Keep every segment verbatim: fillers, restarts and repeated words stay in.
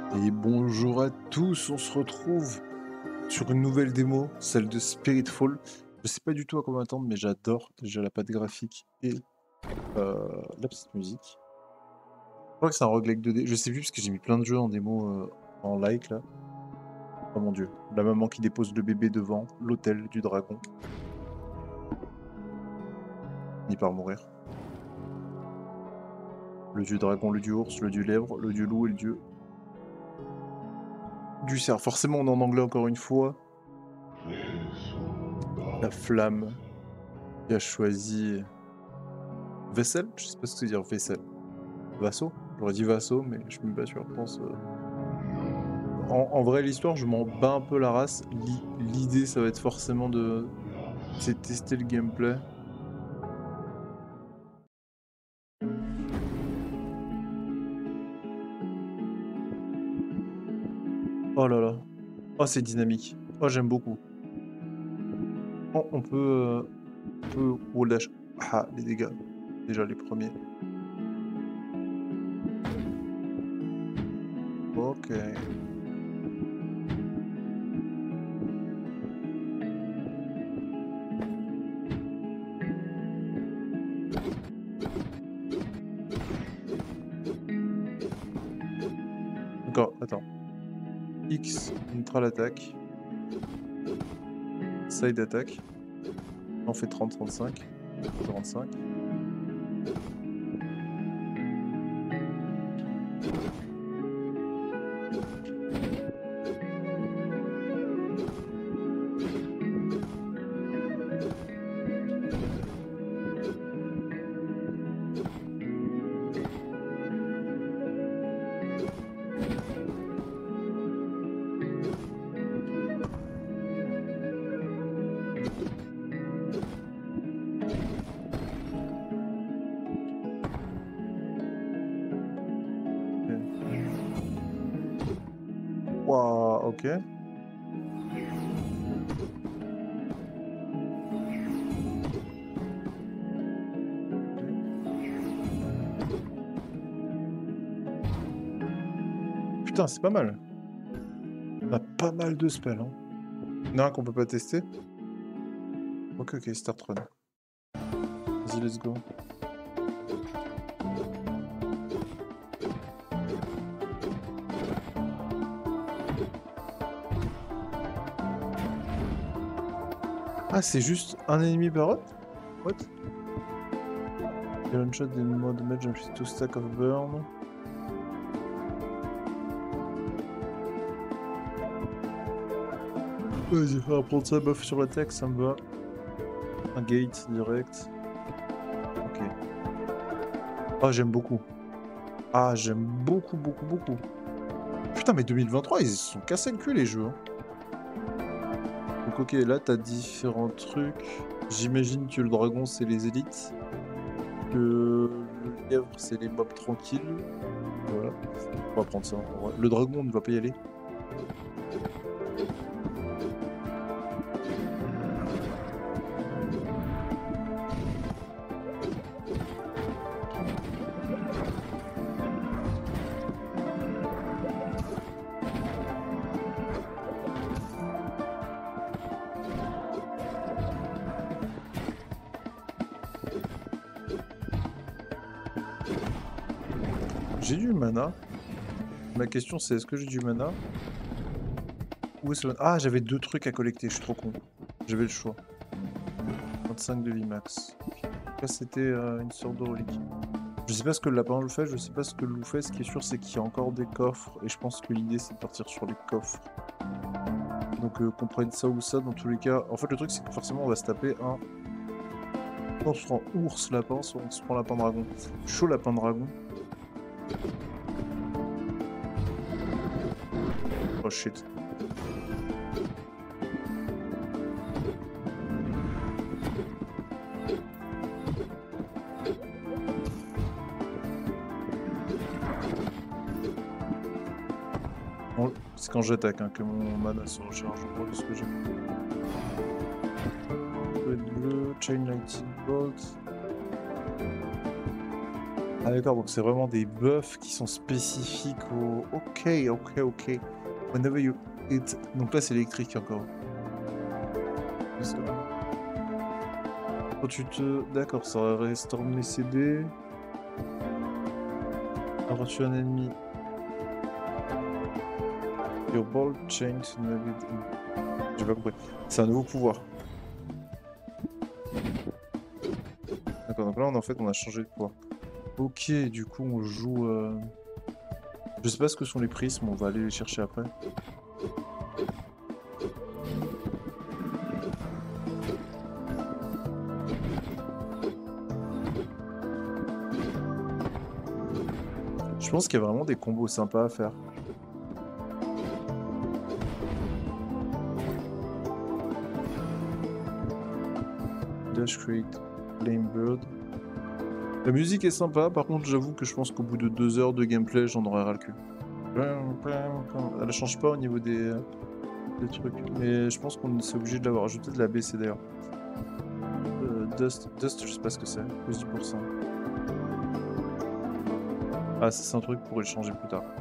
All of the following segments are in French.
Et bonjour à tous, on se retrouve sur une nouvelle démo, celle de Spiritfall. Je sais pas du tout à quoi m'attendre, mais j'adore déjà la patte graphique et euh, la petite musique. Je crois que c'est un roguelike deux D, je sais plus parce que j'ai mis plein de jeux en démo euh, en like là. Oh mon dieu, la maman qui dépose le bébé devant l'hôtel du dragon. Ni par mourir. Le dieu dragon, le dieu ours, le dieu lèvre, le dieu loup et le dieu du cerf. Forcément on est en anglais encore une fois. La flamme qui a choisi vaisselle, je sais pas ce que c'est dire vaisselle. Vassaux? J'aurais dit vassaux, mais je suis même pas sûr, je pense. euh. En, en vrai, l'histoire, je m'en bats un peu la race. L'i- L'idée, ça va être forcément de... C'est de tester le gameplay. Oh là là. Oh, c'est dynamique. Oh, j'aime beaucoup. Oh, on peut... euh, on peut... Oh, lâche. Ah, les dégâts. Déjà, les premiers. Ok. Encore, attends. X, neutral attaque. Side attack. On fait trente trente-cinq. quarante-cinq. Waouh, ok. Putain, c'est pas mal. On a pas mal de spells, hein. Il y en a un qu'on peut pas tester. Ok, ok, start run. Vas-y, let's go. Ah, c'est juste un ennemi par hop? What? One shot in more damage and two stack of burn. Vas-y, on va prendre ça, buff sur l'attaque, ça me va. Un gate direct. Ok. Ah, j'aime beaucoup. Ah, j'aime beaucoup, beaucoup, beaucoup. Putain, mais deux mille vingt-trois, ils se sont cassés le cul, les jeux, hein. Donc, ok, là, t'as différents trucs. J'imagine que le dragon, c'est les élites. Que le lièvre, c'est les mobs tranquilles. Voilà. On va prendre ça. en vrai. Le dragon, on ne va pas y aller. J'ai du mana. Ma question c'est est-ce que j'ai du mana? Où est-ce que... Ah, j'avais deux trucs à collecter, je suis trop con. J'avais le choix. vingt-cinq de vie max. Là c'était euh, une sorte de relique. Je sais pas ce que le lapin loup fait, je sais pas ce que le loup fait. Ce qui est sûr c'est qu'il y a encore des coffres. Et je pense que l'idée c'est de partir sur les coffres. Donc euh, qu'on prenne ça ou ça dans tous les cas. En fait le truc c'est que forcément on va se taper un... On se prend ours lapin, soit on se prend lapin dragon. Chaud lapin dragon. Oh shit. Bon, c'est quand j'attaque hein, que mon mana se recharge, je crois, de ce que j'ai. Red bleu, chain lightning bolt. Ah d'accord, donc c'est vraiment des buffs qui sont spécifiques au... Ok, ok, ok. Whenever you hit... Donc là c'est électrique encore. Quand tu te... D'accord, ça restaure les C D. Quand tu es un ennemi. Your ball change... J'ai pas compris. C'est un nouveau pouvoir. D'accord, donc là on, en fait on a changé de pouvoir. Ok, du coup on joue... Euh... Je sais pas ce que sont les prismes, on va aller les chercher après. Je pense qu'il y a vraiment des combos sympas à faire. Dash Create, Flame Bird. La musique est sympa, par contre j'avoue que je pense qu'au bout de deux heures de gameplay, j'en aurais ras le cul. Elle change pas au niveau des, des trucs, mais je pense qu'on est obligé de l'avoir. Je vais peut-être la baisser d'ailleurs. Euh, Dust, Dust, je sais pas ce que c'est, plus dix pour cent. Ah, c'est un truc pour le changer plus tard.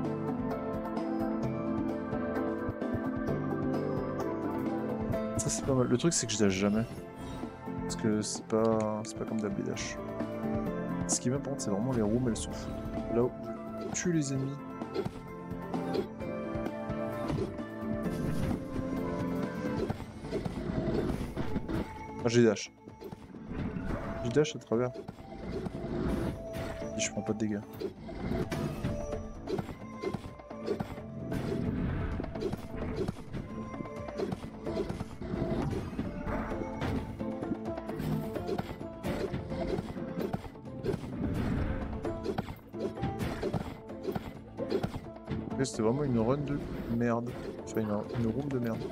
Ça c'est pas mal. Le truc c'est que je dash jamais. Parce que c'est pas, c'est pas comme d'hab les dash. Ce qui m'importe c'est vraiment les rooms, elles sont foutent. Là où je tue les ennemis. Ah, j'ai dash. J'ai dash à travers. Et je prends pas de dégâts. C'était vraiment une run de merde. Enfin, une, une room de merde.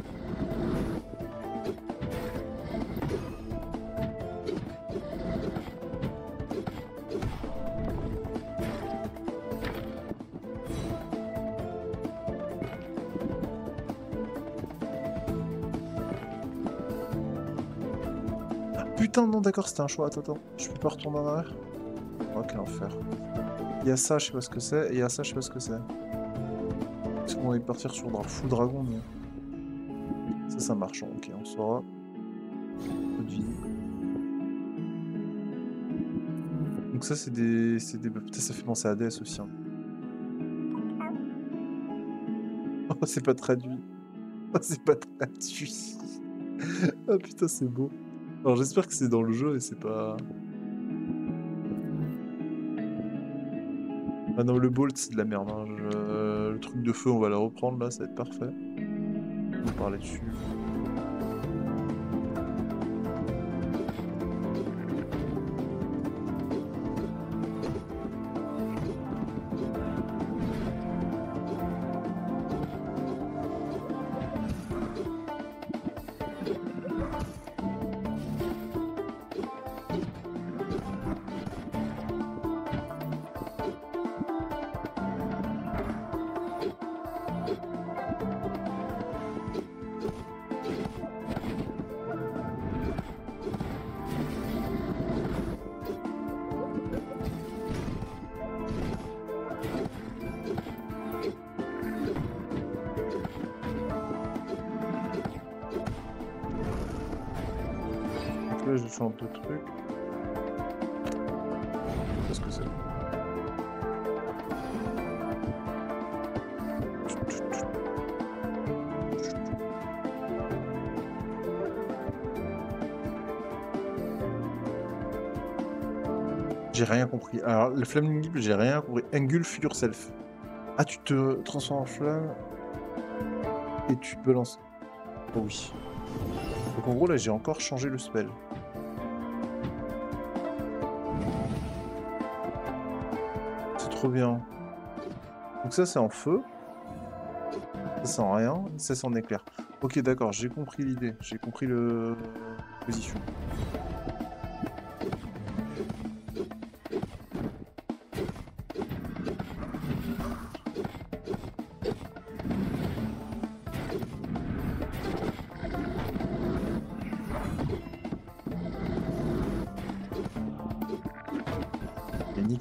Ah, putain, non, d'accord, c'était un choix. Attends, attends. Je peux pas retourner en arrière? Oh, quel enfer. Il y a ça, je sais pas ce que c'est. Et il y a ça, je sais pas ce que c'est. Est-ce qu'on va partir sur Dra Full Dragon, non? Ça, ça marche. Ok, on saura. Peu de vie. Donc ça, c'est des... c'est des... Putain, ça fait penser à Hades aussi. Hein. Oh, c'est pas traduit. Oh, c'est pas traduit. Ah putain, c'est beau. Alors j'espère que c'est dans le jeu et c'est pas... Ah non, le bolt, c'est de la merde. Hein. Je... Le truc de feu, on va la reprendre là, ça va être parfait. On va parler dessus. Là, je change de truc. Qu'est-ce que c'est? J'ai rien compris. Alors, le flaming Gible, j'ai rien compris. Engulf yourself. Ah, tu te transformes en flamme et tu peux lancer. Oh oui. Donc en gros, là, j'ai encore changé le spell. C'est trop bien. Donc ça, c'est en feu. Ça, c'est en rien. Ça, c'est en éclair. Ok, d'accord, j'ai compris l'idée. J'ai compris le... la position.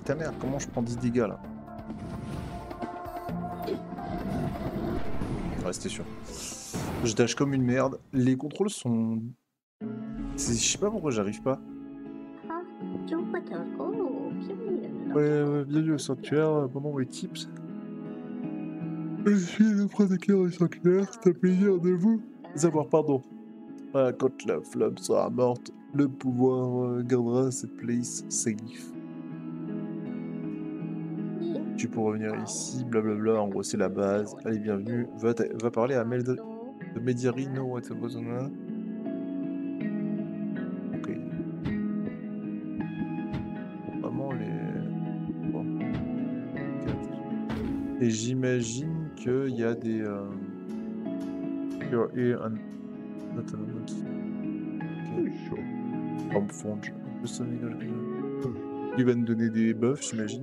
ta mère, comment je prends dix dégâts là? Ouais, c'était sûr. Je dash comme une merde. Les contrôles sont... Je sais pas pourquoi j'arrive pas. Ouais, ouais, bienvenue au sanctuaire, pendant mes tips. Je suis le protecteur du sanctuaire, c'est un plaisir de vous avoir pardon. Ah, quand la flamme sera morte, le pouvoir euh, gardera cette place safe. Tu peux revenir ici, blablabla, en gros c'est la base. Allez, bienvenue. Va, va parler à Meld de Mediari, no what was on. Ok. Vraiment les... Bon. Et j'imagine qu'il y a des... Euh... Et un... Homme fonge. Il va nous donner des buffs, j'imagine.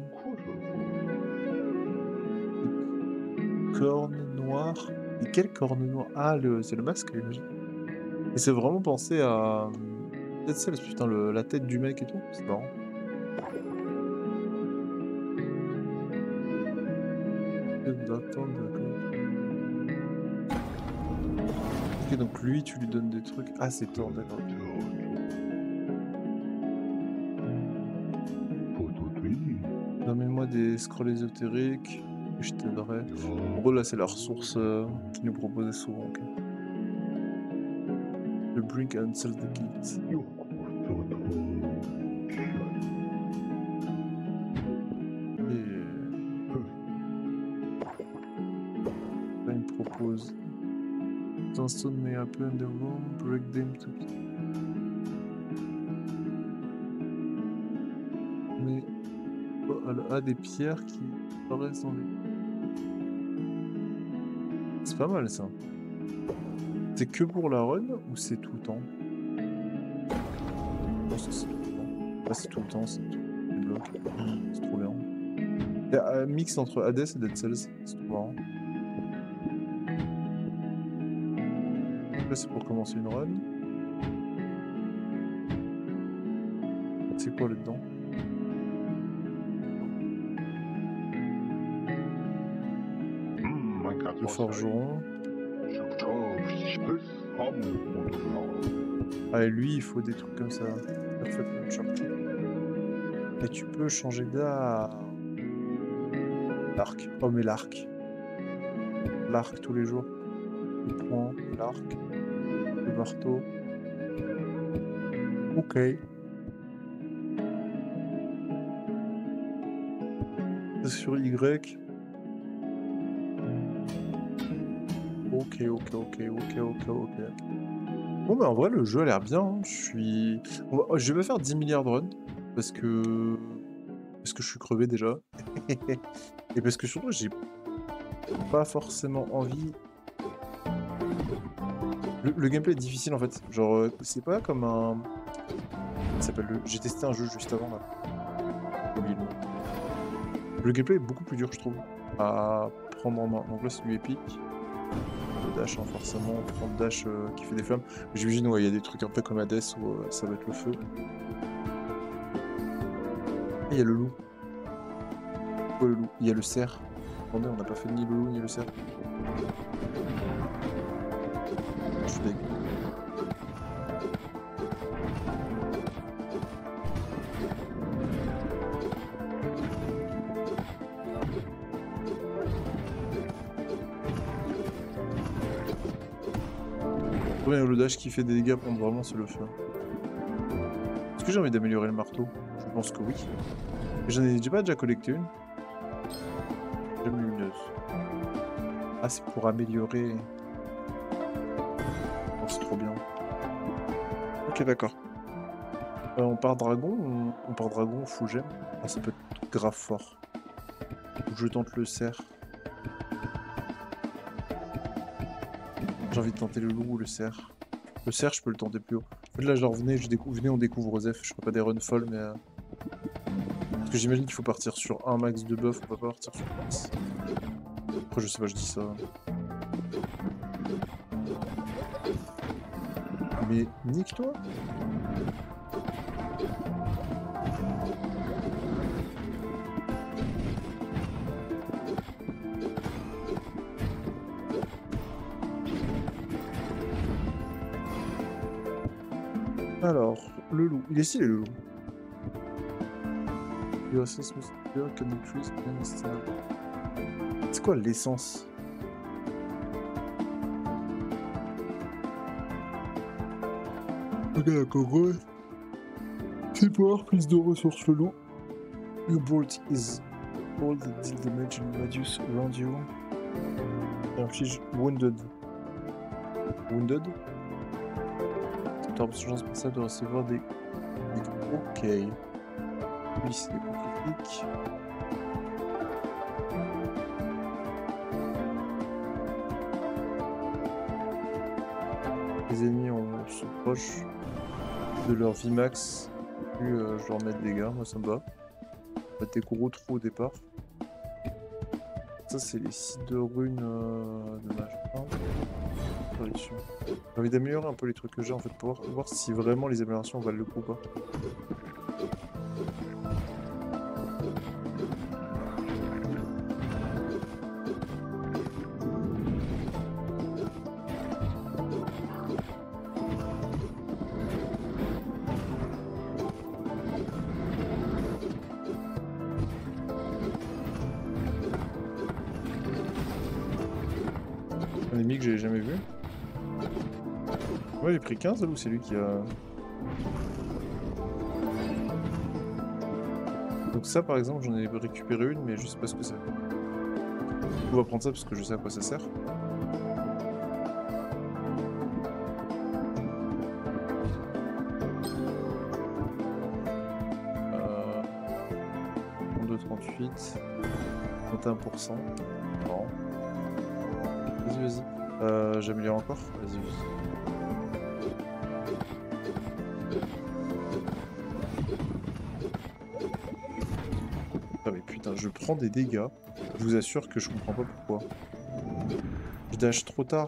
Cornes noires. Et quelle corne noire? Ah, le... c'est le masque, j'imagine. Et c'est vraiment pensé à... Peut-être celle, putain, le... la tête du mec et tout. C'est marrant. Ok, donc lui, tu lui donnes des trucs. Ah, c'est Thor, d'accord. Donne-moi des scrolls ésotériques et je t'aiderai. En gros, là, c'est la ressource euh, qu'ils nous proposaient souvent. Okay. Le Brink and Sell the Kit. Et... Là, il me propose... Sunstone may appear in the room, break them to... Mais... Oh, elle a des pierres qui apparaissent dans les... C'est pas mal, ça. C'est que pour la run, ou c'est tout le temps? Je pense que c'est tout le temps. Ah, c'est tout le temps, c'est tout le bloc. C'est trop bien. Il y a un mix entre Hades et Dead Cells, c'est trop marrant. Là, c'est pour commencer une run. C'est quoi là-dedans? Le forgeron. Ah, et lui, il faut des trucs comme ça. Et tu peux changer d'art. L'arc. Oh, mais l'arc. L'arc tous les jours. Le poing, l'arc, le marteau. Ok. C'est sur Y. Ok, ok, ok, ok, ok, ok. Bon, bah en vrai, le jeu a l'air bien. Hein. Je suis. Va... Je vais faire dix milliards de runs. Parce que. Parce que je suis crevé déjà. Et parce que surtout, j'ai pas forcément envie. Le, le gameplay est difficile en fait. Genre, euh, c'est pas comme un. Ça s'appelle le. J'ai testé un jeu juste avant là. Le gameplay est beaucoup plus dur, je trouve, à prendre en main. Donc là, c'est du épique. Le dash, hein, forcément. On prend le dash euh, qui fait des flammes. J'imagine, ouais, il y a des trucs un peu comme Hades où euh, ça va être le feu. Et il y a le loup. Oh, le loup. Il y a le cerf. Attendez, on n'a pas fait ni le loup ni le cerf. Je suis dégueu. Ouais, le dash qui fait des dégâts, prendre vraiment, c'est le feu. Est-ce que j'ai envie d'améliorer le marteau? Je pense que oui. J'en ai déjà pas déjà collecté une. J'aime lumineuse. Ah, c'est pour améliorer. Oh, c'est trop bien. Ok, d'accord. Euh, on part dragon, on, on part dragon, fou j'aime. Ah, ça peut être grave fort. Je tente le cerf. J'ai envie de tenter le loup ou le cerf. Le cerf, je peux le tenter plus haut. En fait, là, genre, venez, je découvre, venez on découvre Osef. Je ferai pas des runs folles, mais... Euh... Parce que j'imagine qu'il faut partir sur un max de buff, on peut pas partir sur max. Après, je sais pas, je dis ça. Mais nique-toi. Alors, le loup. Il est stylé le loup. Your essence must appear, can increase in style. C'est quoi l'essence? Regarde la cocotte. C'est pour avoir plus de ressources le loup. Your bolt is all the deal damage and radius around you. Inflige wounded. Wounded? T'as chance pour ça de recevoir des... des... Ok. Oui, c'est des coups critiques. Les ennemis on se proche de leur vie max. Plus euh, je leur mets de dégâts, moi ça me va. On va des gros trous au départ. Ça c'est les sites de runes euh, de machin. J'ai envie d'améliorer un peu les trucs que j'ai en fait pour voir, voir si vraiment les améliorations valent le coup ou pas. Un ennemi que j'ai jamais vu. Ouais, j'ai pris quinze ou c'est lui qui a... Donc ça par exemple j'en ai récupéré une mais je sais pas ce que c'est. On va prendre ça parce que je sais à quoi ça sert. Euh... trente-deux trente-huit. trente et un pour cent. Non. Vas-y vas-y. Euh, J'améliore encore. Vas-y vas-y. Ah mais putain, je prends des dégâts. Je vous assure que je comprends pas pourquoi. Je dash trop tard.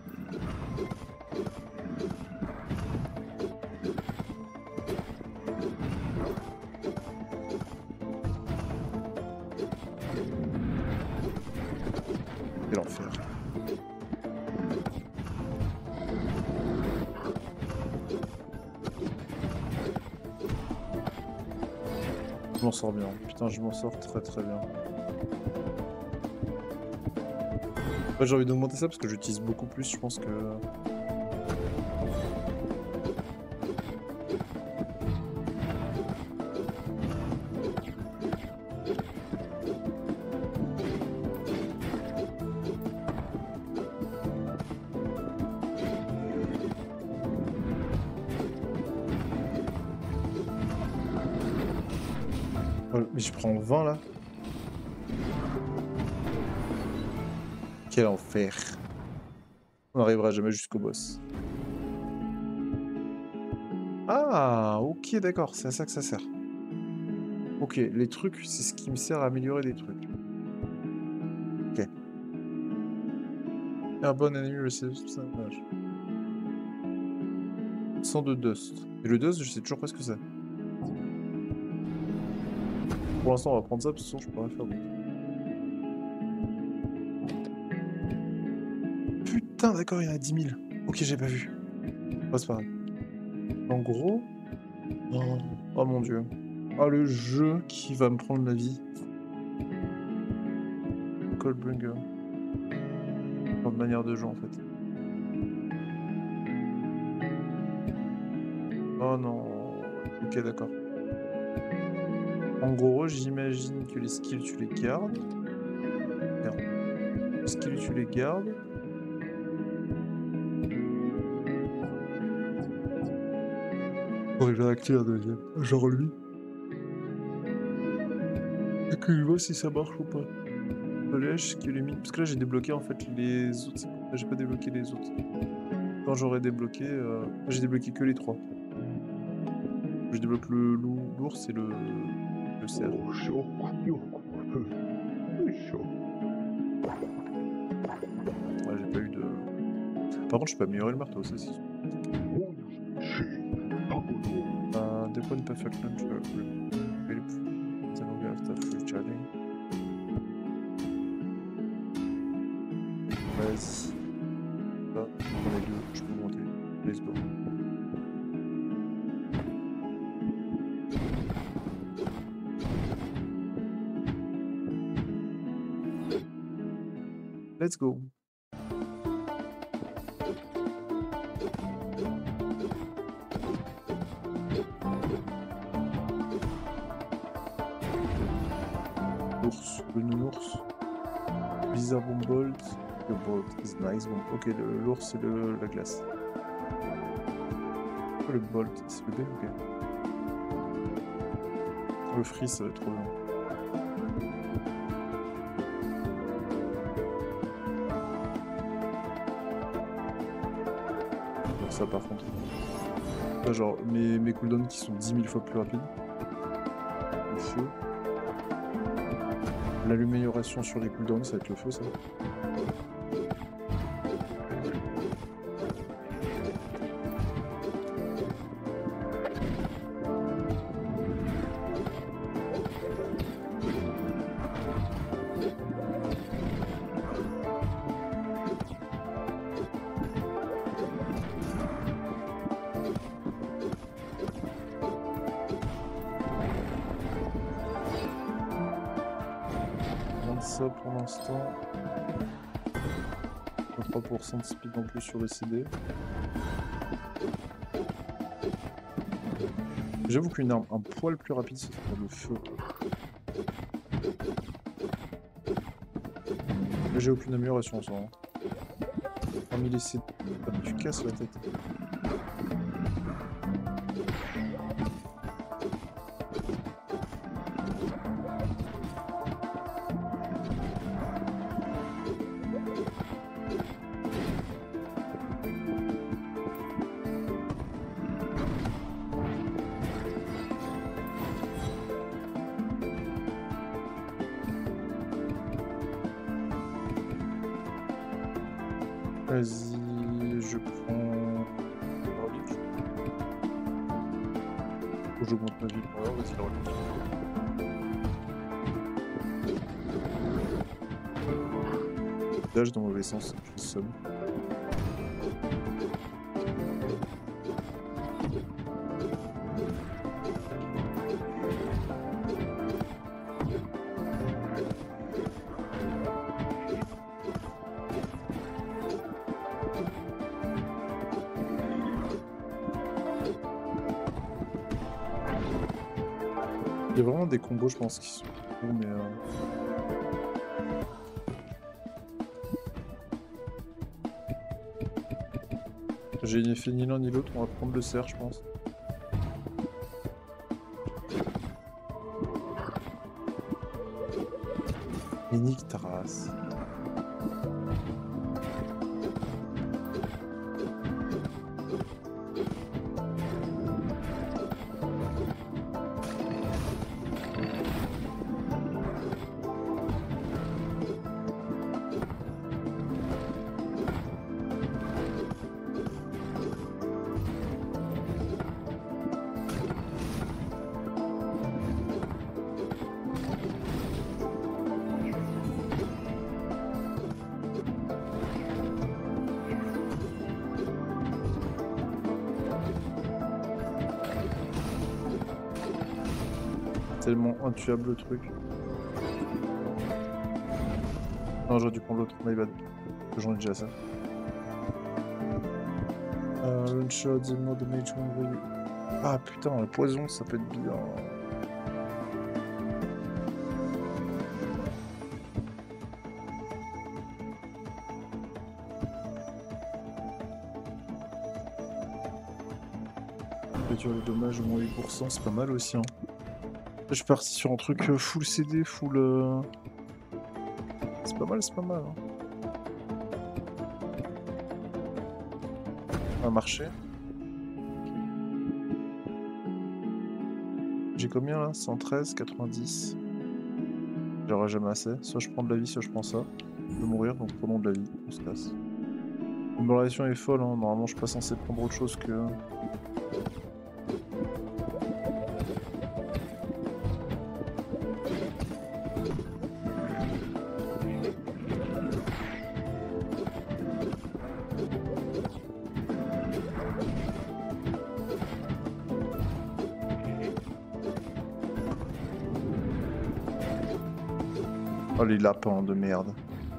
Quel enfer. Je m'en sors bien. Putain, je m'en sors très très bien. Ouais, j'ai envie d'augmenter ça parce que j'utilise beaucoup plus, je pense que... Ouais, mais je prends vingt là. Quel enfer. On n'arrivera jamais jusqu'au boss. Ah, ok, d'accord, c'est à ça que ça sert. Ok, les trucs, c'est ce qui me sert à améliorer des trucs. Ok. Un bon ennemi receives ça dommage. cent de dust. Et le dust, je sais toujours pas ce que c'est. Pour l'instant, on va prendre ça, parce que sinon je pourrais faire d'autres. Putain, d'accord, il y en a dix mille. Ok, j'ai pas vu. Oh, c'est pas grave. En gros... Oh, oh mon dieu. Oh, le jeu qui va me prendre la vie. Coldbringer. Comme manière de jeu, en fait. Oh non. Ok, d'accord. En gros, j'imagine que les skills, tu les gardes. Merde. Les skills, tu les gardes. Faut que j'en active un deuxième. Genre lui. Et que je vois si ça marche ou pas. Collège, qui élimine. Parce que là, j'ai débloqué en fait les autres. J'ai pas débloqué les autres. Quand j'aurais débloqué. Euh... J'ai débloqué que les trois. Je débloque le loup, l'ours et le. le cerf. Ouais, j'ai pas eu de. Par contre, je peux améliorer le marteau, ça c'est sûr. Uh, the one perfect launcher will be after free charging. Vas-y. Là, on est deux, je peux monter. Let's go. Let's go. L'ours, le nounours. Bizarre Bombolt. Le bolt is nice. Bon, ok, l'ours c'est le la glace. Oh, le bolt, c'est le B, ok. Le free ça va être trop long. Ça par contre. Là, genre mes, mes cooldowns qui sont dix mille fois plus rapides. Le feu. L'amélioration sur les cooldowns, ça va être le feu ça. Ça pour l'instant. trois pour cent de speed en plus sur le C D. J'avoue qu'une arme un poil plus rapide, c'est le feu. Là j'ai aucune amélioration en ce moment. Parmi les C D, tu casses la tête. Vas-y, je prends la relique. Faut que j'augmente ma vie. Alors, vas-y, la relique. Dash dans le mauvais sens, je suis somme. Il y a vraiment des combos, je pense, qui sont cool, mais... Euh... J'ai fait ni l'un ni l'autre, on va prendre le cerf, je pense. Mais nique ta race. Tellement intuable le truc. Non, j'aurais dû prendre l'autre, my bad. J'en ai déjà ça. Euh, one shot, the more damage, one value. Ah putain, le poison, ça peut être bien. Réduire le dommage au moins huit pour cent, c'est pas mal aussi. Hein. Je suis parti sur un truc full C D, full... Euh... C'est pas mal, c'est pas mal. Hein. Ça a marché. J'ai combien là? cent treize, quatre-vingt-dix. J'aurai jamais assez. Soit je prends de la vie, soit je prends ça. Je vais mourir, donc prenons de la vie. On se casse. Mon relation est folle, hein. Normalement je suis pas censé prendre autre chose que... Oh les lapins de merde.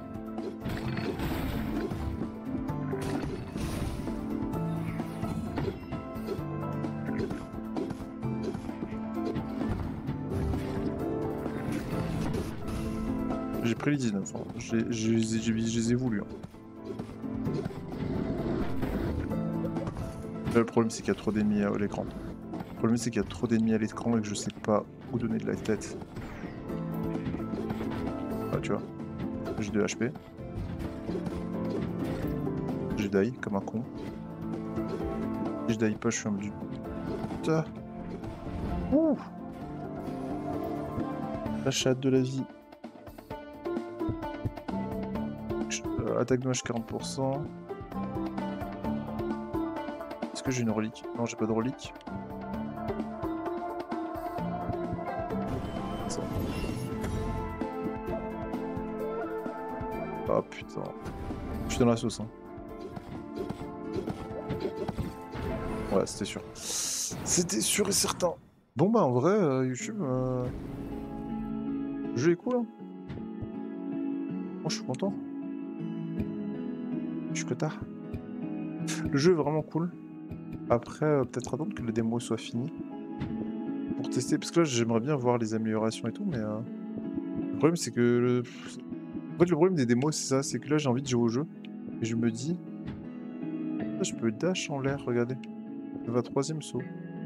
J'ai pris les dix-neuf, hein. Je les- je les ai- je les ai voulu. Hein. Là, le problème c'est qu'il y a trop d'ennemis à l'écran. Le problème c'est qu'il y a trop d'ennemis à l'écran et que je sais pas où donner de la tête. Ah tu vois, j'ai deux H P. Je die comme un con. Si je die pas, je suis un du... Putain. Ouh. La chatte de la vie. Euh, attaque dommage quarante pour cent. Est-ce que j'ai une relique? Non, j'ai pas de relique. Ça. Ah putain. Je suis dans la sauce. Hein. Ouais, c'était sûr. C'était sûr et certain. Bon bah en vrai, euh, YouTube, euh... le jeu est cool. Hein. Moi je suis content. Je suis cotard. Le jeu est vraiment cool. Après, euh, peut-être attendre que la démo soit finie. Pour tester, parce que là j'aimerais bien voir les améliorations et tout, mais... Euh... Le problème c'est que... Le... En fait le problème des démos c'est ça, c'est que là j'ai envie de jouer au jeu. Et je me dis... Ah, je peux dash en l'air, regardez. Je vais à troisième saut.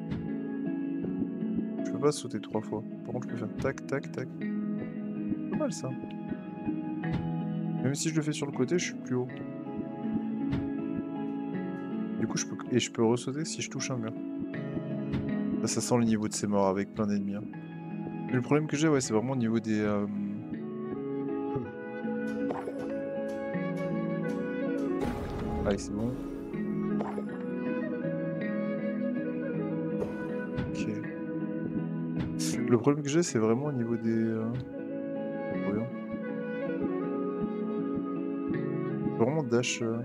Je peux pas sauter trois fois. Par contre je peux faire tac, tac, tac. C'est pas mal ça. Même si je le fais sur le côté, je suis plus haut. Du coup je peux... Et je peux ressauter si je touche un mur. Là, ça sent le niveau de ces morts avec plein d'ennemis. Hein. Mais le problème que j'ai, ouais, c'est vraiment au niveau des... Euh... Allez, c'est bon. Ok. Le problème que j'ai, c'est vraiment au niveau des... Euh... Voyons. Vraiment dash... Euh...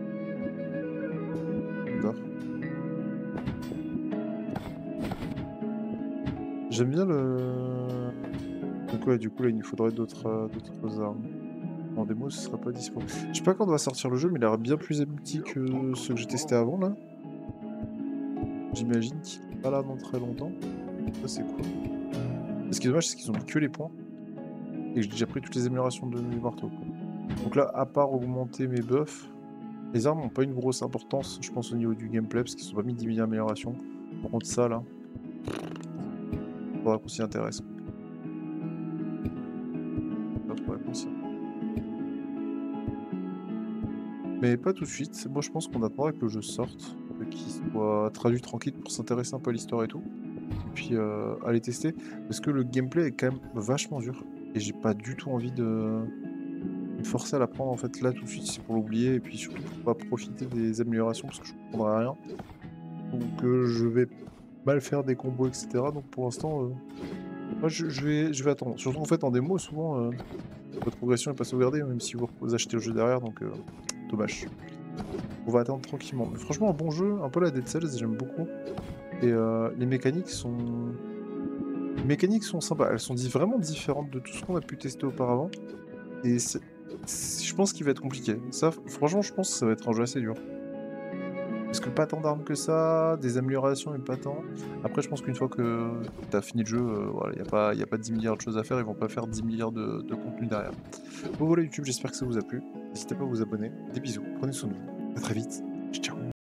J'aime bien le... Donc ouais, du coup là il nous faudrait d'autres euh, d'autres armes. En démo ce sera pas dispo. Je sais pas quand va sortir le jeu, mais il a l'air bien plus abouti que ceux que j'ai testé avant là. J'imagine qu'il est pas là dans très longtemps. Ça c'est cool. Ce qui est dommage c'est qu'ils ont mis que les points. Et que j'ai déjà pris toutes les améliorations de mes marteaux. Donc là, à part augmenter mes buffs, les armes n'ont pas une grosse importance, je pense au niveau du gameplay, parce qu'ils sont pas mis dix mille améliorations. Par contre ça là, faudra qu'on s'y intéresse. Mais pas tout de suite, moi je pense qu'on attendra que le jeu sorte, qu'il soit traduit tranquille pour s'intéresser un peu à l'histoire et tout, et puis euh, aller tester, parce que le gameplay est quand même vachement dur, et j'ai pas du tout envie de me forcer à l'apprendre en fait là tout de suite, c'est pour l'oublier, et puis surtout pour pas profiter des améliorations, parce que je comprendrai rien, donc euh, je vais mal faire des combos, et cetera, donc pour l'instant, euh, moi je, je, vais, je vais attendre, surtout en fait en démo, souvent, euh, votre progression est pas sauvegardée, même si vous, vous achetez le jeu derrière, donc... Euh, dommage. On va attendre tranquillement. Mais franchement, un bon jeu, un peu la Dead Cells, j'aime beaucoup. Et euh, les mécaniques sont... Les mécaniques sont sympas. Elles sont vraiment différentes de tout ce qu'on a pu tester auparavant. Et je pense qu'il va être compliqué. Ça, franchement, je pense que ça va être un jeu assez dur. Parce que pas tant d'armes que ça, des améliorations et pas tant. Après, je pense qu'une fois que tu as fini le jeu, euh, voilà, il n'y a, pas, y a pas dix milliards de choses à faire, ils vont pas faire dix milliards de, de contenu derrière. Bon voilà YouTube, j'espère que ça vous a plu. N'hésitez pas à vous abonner. Des bisous, prenez soin de vous. A très vite.